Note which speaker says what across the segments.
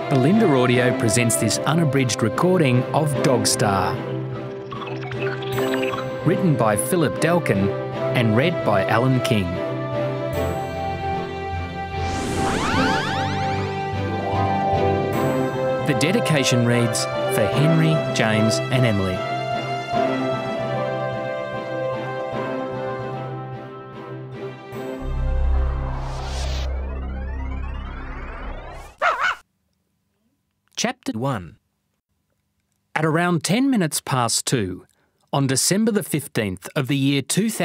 Speaker 1: Belinda Audio presents this unabridged recording of Dogstar. Written by Philip Dalkin and read by Alan King. The dedication reads, for Henry, James and Emily. Chapter 1. At around 10 minutes past 2, on December the 15th of the year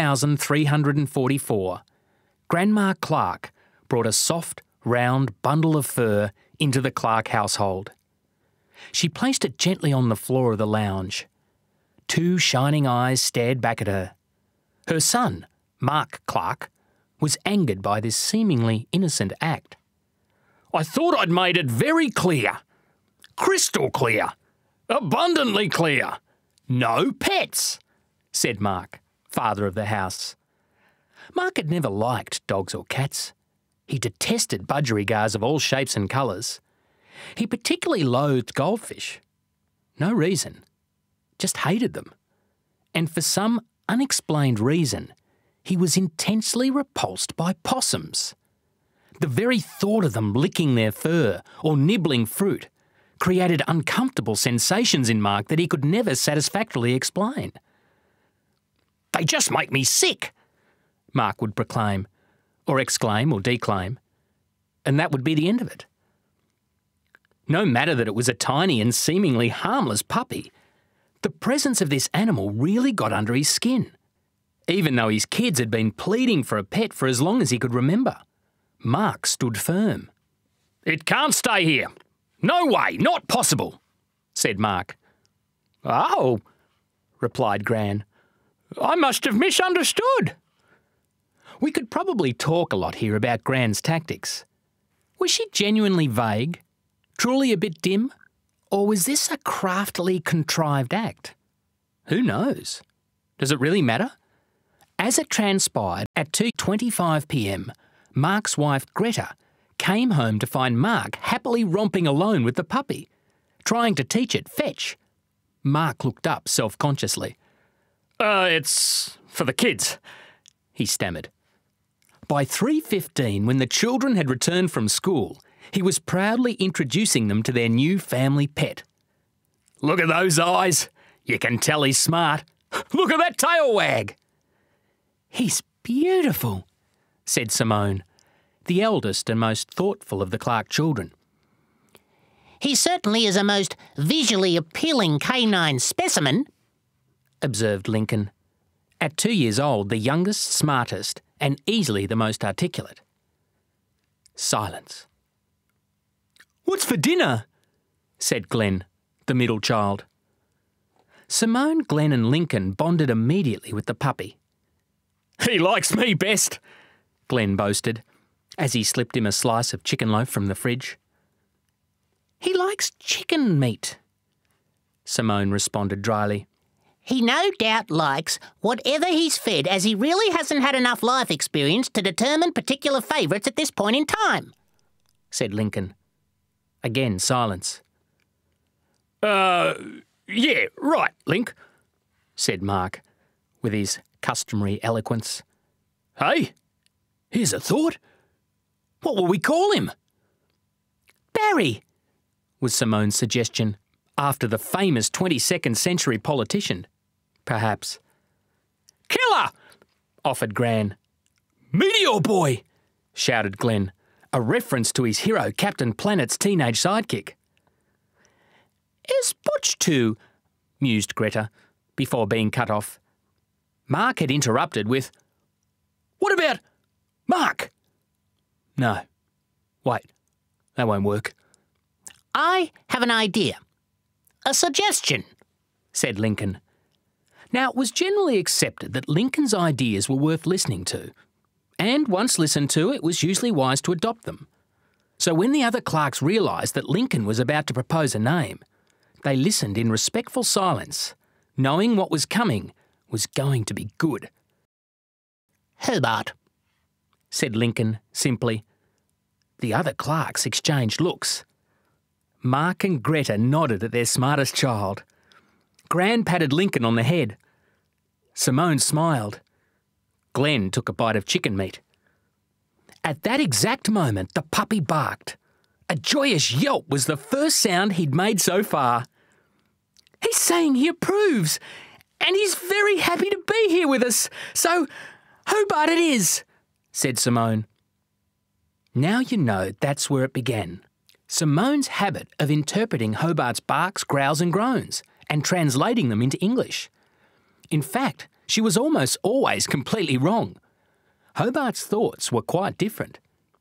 Speaker 1: 2344, Grandma Clark brought a soft, round bundle of fur into the Clark household. She placed it gently on the floor of the lounge. Two shining eyes stared back at her. Her son, Mark Clark, was angered by this seemingly innocent act. "I thought I'd made it very clear. Crystal clear. Abundantly clear. No pets," said Mark, father of the house. Mark had never liked dogs or cats. He detested budgerigars of all shapes and colours. He particularly loathed goldfish. No reason. Just hated them. And for some unexplained reason, he was intensely repulsed by possums. The very thought of them licking their fur or nibbling fruit created uncomfortable sensations in Mark that he could never satisfactorily explain. "They just make me sick," Mark would proclaim, or exclaim or declaim, and that would be the end of it. No matter that it was a tiny and seemingly harmless puppy, the presence of this animal really got under his skin, even though his kids had been pleading for a pet for as long as he could remember. Mark stood firm. "It can't stay here. No way, not possible," said Mark. "Oh," replied Gran. "I must have misunderstood." We could probably talk a lot here about Gran's tactics. Was she genuinely vague, truly a bit dim, or was this a craftily contrived act? Who knows? Does it really matter? As it transpired, at 2:25 p.m, Mark's wife Greta came home to find Mark happily romping alone with the puppy, trying to teach it fetch. Mark looked up self-consciously. It's for the kids," he stammered. By 3:15, when the children had returned from school, he was proudly introducing them to their new family pet. "Look at those eyes. You can tell he's smart. Look at that tail wag." "He's beautiful," said Simone, the eldest and most thoughtful of the Clark children.
Speaker 2: "He certainly is a most visually appealing canine specimen,"
Speaker 1: observed Lincoln, at 2 years old the youngest, smartest, and easily the most articulate. Silence. "What's for dinner?" said Glenn, the middle child. Simone, Glenn and Lincoln bonded immediately with the puppy. "He likes me best," Glenn boasted, as he slipped him a slice of chicken loaf from the fridge. "He likes chicken meat," Simone responded dryly.
Speaker 2: "He no doubt likes whatever he's fed, as he really hasn't had enough life experience to determine particular favourites at this point in time,"
Speaker 1: said Lincoln. Again silence. Yeah, right, Link," said Mark, with his customary eloquence. "Hey, here's a thought. What will we call him?" "Barry," was Simone's suggestion, after the famous 22nd century politician. Perhaps. "Killer," offered Gran. "Meteor Boy," shouted Glenn, a reference to his hero Captain Planet's teenage sidekick. "Is Butch too?" mused Greta, before being cut off. Mark had interrupted with, "What about Mark?" "No. Wait, that won't work."
Speaker 2: "I have an idea. A suggestion,"
Speaker 1: said Lincoln. Now, it was generally accepted that Lincoln's ideas were worth listening to, and once listened to, it was usually wise to adopt them. So when the other Clarks realised that Lincoln was about to propose a name, they listened in respectful silence, knowing what was coming was going to be good.
Speaker 2: "Hobart,"
Speaker 1: said Lincoln simply. The other Clarks exchanged looks. Mark and Greta nodded at their smartest child. Gran patted Lincoln on the head. Simone smiled. Glenn took a bite of chicken meat. At that exact moment, the puppy barked. A joyous yelp was the first sound he'd made so far. He's saying he approves, and he's very happy to be here with us, so Hobart it is, said Simone. Now you know that's where it began. Simone's habit of interpreting Hobart's barks, growls and groans and translating them into English. In fact, she was almost always completely wrong. Hobart's thoughts were quite different.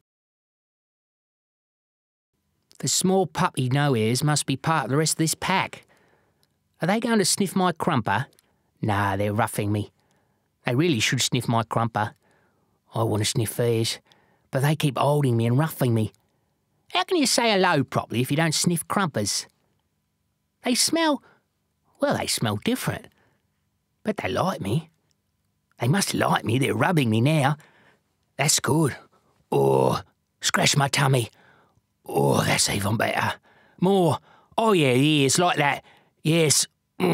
Speaker 1: The small puppy no-ears must be part of the rest of this pack. Are they going to sniff my crumper? Nah, they're roughing me. They really should sniff my crumper. I want to sniff theirs, but they keep holding me and roughing me. How can you say hello properly if you don't sniff crumpers? They smell different. But they like me. They must like me, they're rubbing me now. That's good. Oh, scratch my tummy. Oh, that's even better. More. Oh yeah, ears, like that. Yes.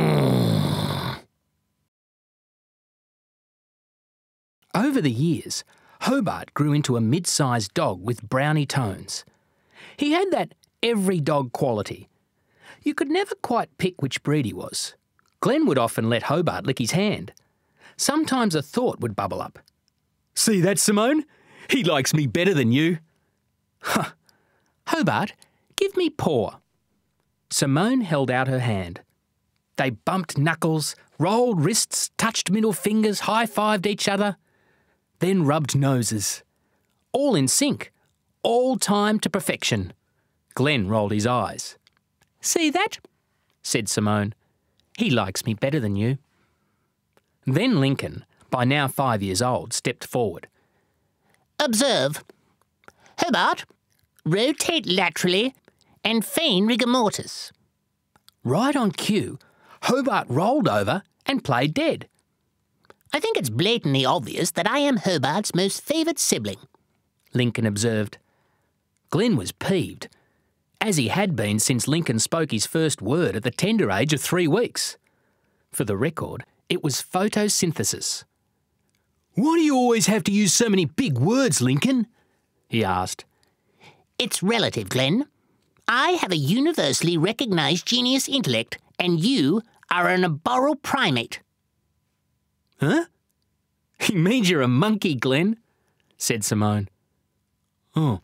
Speaker 1: Over the years, Hobart grew into a mid-sized dog with browny tones. He had that every dog quality. You could never quite pick which breed he was. Glenn would often let Hobart lick his hand. Sometimes a thought would bubble up. See that, Simone? He likes me better than you. Huh. Hobart, give me paw. Simone held out her hand. They bumped knuckles, rolled wrists, touched middle fingers, high-fived each other, then rubbed noses. All in sync, all timed to perfection. Glenn rolled his eyes. See that? Said Simone. He likes me better than you. Then Lincoln, by now 5 years old, stepped forward.
Speaker 2: Observe. Hobart, rotate laterally and feign rigor mortis.
Speaker 1: Right on cue, Hobart rolled over and played dead.
Speaker 2: I think it's blatantly obvious that I am Hobart's most favoured sibling,
Speaker 1: Lincoln observed. Glenn was peeved, as he had been since Lincoln spoke his first word at the tender age of 3 weeks. For the record, it was photosynthesis. Why do you always have to use so many big words, Lincoln? He asked.
Speaker 2: It's relative, Glenn. I have a universally recognised genius intellect, and you are an arboreal primate.
Speaker 1: Huh? He means you're a monkey, Glenn, said Simone. Oh.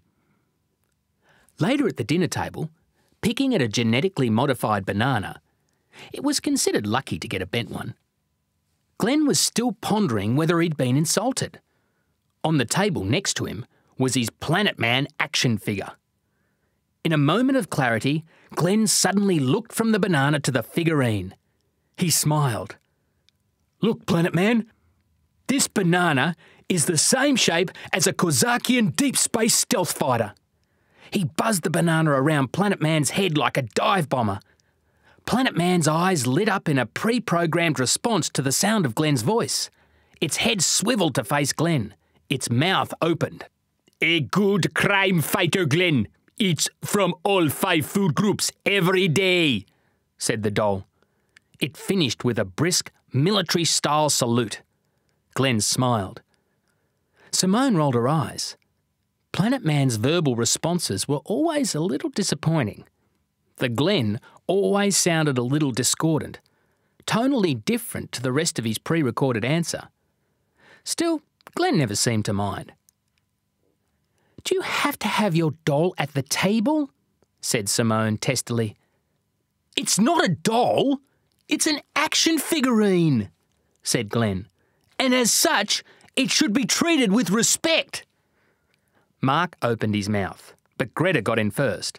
Speaker 1: Later at the dinner table, picking at a genetically modified banana, it was considered lucky to get a bent one. Glenn was still pondering whether he'd been insulted. On the table next to him was his Planet Man action figure. In a moment of clarity, Glenn suddenly looked from the banana to the figurine. He smiled. Look, Planet Man, this banana is the same shape as a Kozakian deep space stealth fighter. He buzzed the banana around Planet Man's head like a dive bomber. Planet Man's eyes lit up in a pre-programmed response to the sound of Glenn's voice. Its head swiveled to face Glenn. Its mouth opened. A good crime fighter, Glenn. Eats from all 5 food groups every day, said the doll. It finished with a brisk, military-style salute. Glenn smiled. Simone rolled her eyes. Planet Man's verbal responses were always a little disappointing. The Glenn always sounded a little discordant, tonally different to the rest of his pre-recorded answer. Still, Glenn never seemed to mind. Do you have to have your doll at the table? Said Simone testily. It's not a doll, it's an action figurine, said Glenn. And as such, it should be treated with respect. Mark opened his mouth, but Greta got in first.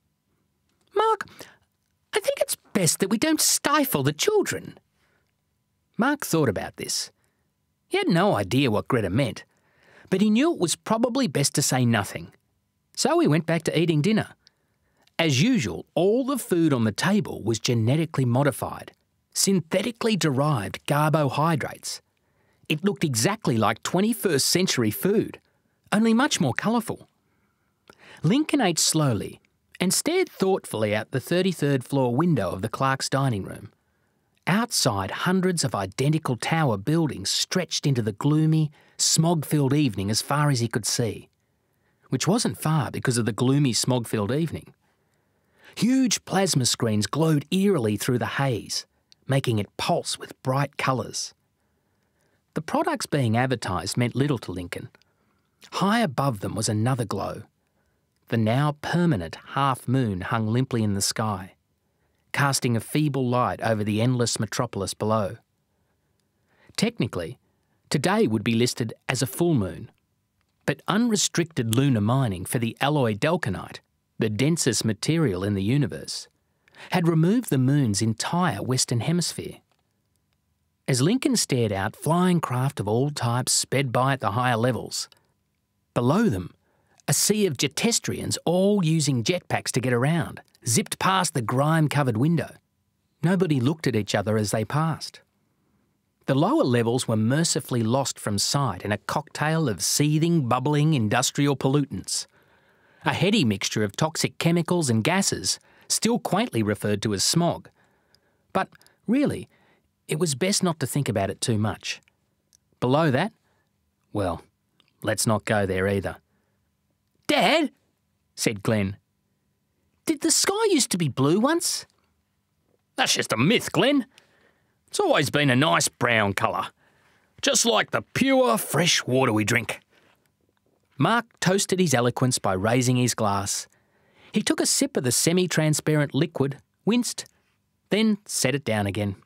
Speaker 1: Mark, I think it's best that we don't stifle the children. Mark thought about this. He had no idea what Greta meant, but he knew it was probably best to say nothing. So he went back to eating dinner. As usual, all the food on the table was genetically modified, synthetically derived carbohydrates. It looked exactly like 21st century food, only much more colourful. Lincoln ate slowly, and stared thoughtfully out the 33rd floor window of the Clarks' dining room. Outside, hundreds of identical tower buildings stretched into the gloomy, smog-filled evening as far as he could see, which wasn't far because of the gloomy, smog-filled evening. Huge plasma screens glowed eerily through the haze, making it pulse with bright colours. The products being advertised meant little to Lincoln. High above them was another glow. The now permanent half-moon hung limply in the sky, casting a feeble light over the endless metropolis below. Technically, today would be listed as a full moon, but unrestricted lunar mining for the alloy Dalkinite, the densest material in the universe, had removed the moon's entire western hemisphere. As Lincoln stared out, flying craft of all types sped by at the higher levels. Below them, a sea of jetestrians, all using jetpacks to get around, zipped past the grime-covered window. Nobody looked at each other as they passed. The lower levels were mercifully lost from sight in a cocktail of seething, bubbling industrial pollutants. A heady mixture of toxic chemicals and gases, still quaintly referred to as smog. But really, it was best not to think about it too much. Below that, well, let's not go there either. "Dad," said Glenn, "did the sky used to be blue once?" "That's just a myth, Glenn. It's always been a nice brown colour, just like the pure, fresh water we drink." Mark toasted his eloquence by raising his glass. He took a sip of the semi-transparent liquid, winced, then set it down again.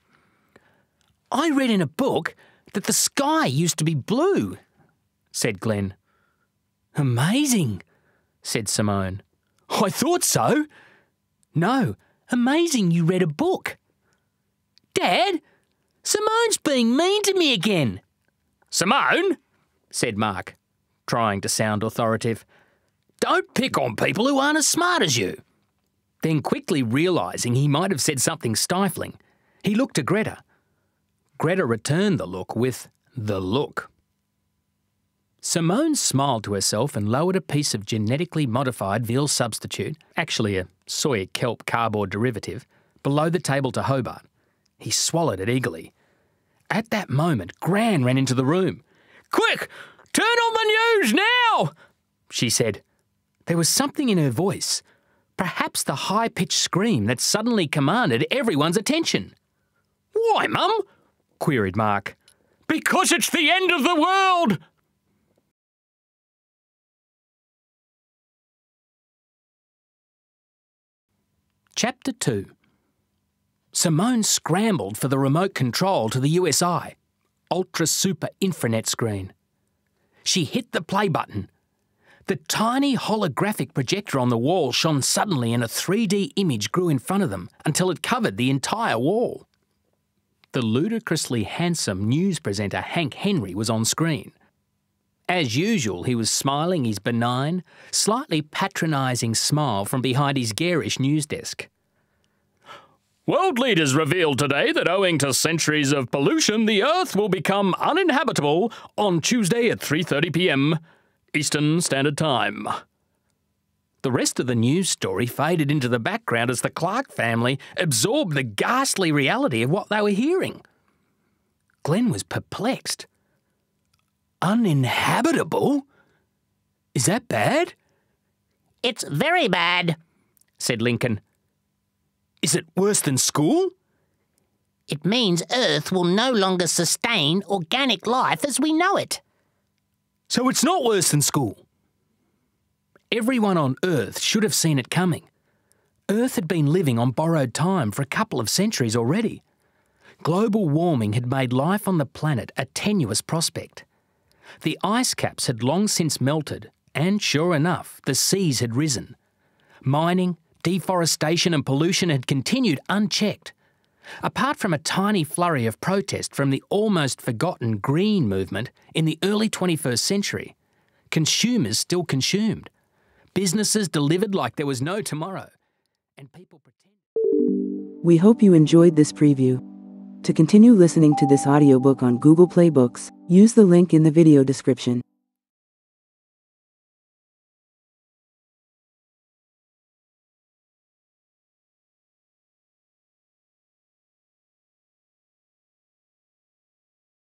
Speaker 1: "I read in a book that the sky used to be blue," said Glenn. "Amazing," said Simone. "I thought so." "No, amazing you read a book." "Dad, Simone's being mean to me again." "Simone," said Mark, trying to sound authoritative, "don't pick on people who aren't as smart as you." Then quickly realising he might have said something stifling, he looked to Greta. Greta returned the look with the look. Simone smiled to herself and lowered a piece of genetically modified veal substitute, actually a soy kelp cardboard derivative, below the table to Hobart. He swallowed it eagerly. At that moment, Gran ran into the room. "Quick, turn on the news now!" she said. There was something in her voice, perhaps the high-pitched scream that suddenly commanded everyone's attention. "Why, Mum?" queried Mark. "Because it's the end of the world!" Chapter 2. Simone scrambled for the remote control to the USI, Ultra Super Infranet screen. She hit the play button. The tiny holographic projector on the wall shone suddenly and a 3D image grew in front of them until it covered the entire wall. The ludicrously handsome news presenter Hank Henry was on screen. As usual, he was smiling his benign, slightly patronising smile from behind his garish news desk. "World leaders revealed today that owing to centuries of pollution, the Earth will become uninhabitable on Tuesday at 3:30 p.m. Eastern Standard Time." The rest of the news story faded into the background as the Clark family absorbed the ghastly reality of what they were hearing. Glenn was perplexed. "Uninhabitable? Is that bad?"
Speaker 2: "It's very bad,"
Speaker 1: said Lincoln. "Is it worse than school?"
Speaker 2: "It means Earth will no longer sustain organic life as we know it."
Speaker 1: "So it's not worse than school?" Everyone on Earth should have seen it coming. Earth had been living on borrowed time for a couple of centuries already. Global warming had made life on the planet a tenuous prospect. The ice caps had long since melted, and sure enough, the seas had risen. Mining, deforestation and pollution had continued unchecked. Apart from a tiny flurry of protest from the almost forgotten green movement in the early 21st century, consumers still consumed. Businesses delivered like there was no tomorrow. And people pretended.
Speaker 3: We hope you enjoyed this preview. To continue listening to this audiobook on Google Play Books, use the link in the video description.